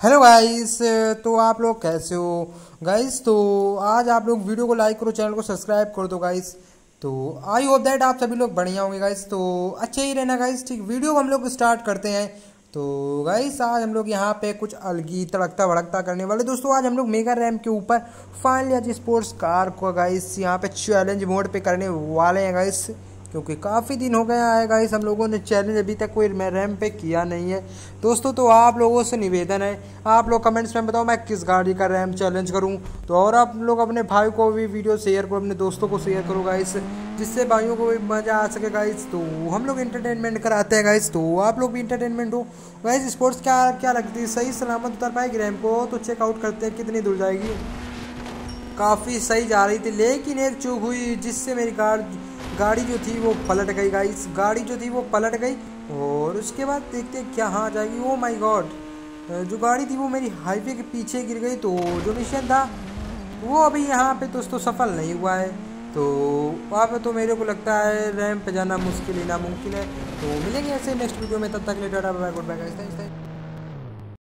Hello guys. तो आप लोग कैसे हो गाइस। तो आज आप लोग वीडियो को लाइक करो, चैनल को सब्सक्राइब कर दो गाइस। तो आई होप दैट आप सभी लोग बढ़िया होंगे गाइस। तो अच्छे ही रहना गाइस। ठीक, वीडियो को हम लोग स्टार्ट करते हैं। तो गाइस आज हम लोग यहाँ पे कुछ अलगी तड़कता भड़कता करने वाले दोस्तों। आज हम लोग मेगा रैम के ऊपर फाइनली आज स्पोर्ट्स कार को गाइस यहाँ पे चैलेंज मोड पे करने वाले हैं गाइस, क्योंकि काफ़ी दिन हो गया है गाइस हम लोगों ने चैलेंज अभी तक कोई रैम पे किया नहीं है दोस्तों। तो आप लोगों से निवेदन है, आप लोग कमेंट्स में बताओ मैं किस गाड़ी का रैम चैलेंज करूं। तो और आप लोग अपने भाई को भी वीडियो शेयर करो, अपने दोस्तों को शेयर करो गाइस, जिससे भाइयों को भी मज़ा आ सके गाइस। तो हम लोग इंटरटेनमेंट कराते हैं गाइस, तो आप लोग भी इंटरटेनमेंट हो गाइस। स्पोर्ट्स क्या क्या लगती है, सही सलामत उतर पाएगी रैम को? तो चेकआउट करते हैं कितनी दूर जाएगी। काफ़ी सही जा रही थी, लेकिन एक चूक हुई जिससे मेरी गाड़ी जो थी वो पलट गई गाइस। गाड़ी जो थी वो पलट गई और उसके बाद देखते क्या हाँ जाएगी। ओ माय गॉड, जो गाड़ी थी वो मेरी हाईवे के पीछे गिर गई। तो जो मिशन था वो अभी यहाँ पे दोस्तों सफल नहीं हुआ है। तो वहाँ पे तो मेरे को लगता है रैम पे जाना मुश्किल ही नामुमकिन है। तो मिलेंगे ऐसे नेक्स्ट वीडियो में, तब तक के लिए tata bye bye, goodbye guys.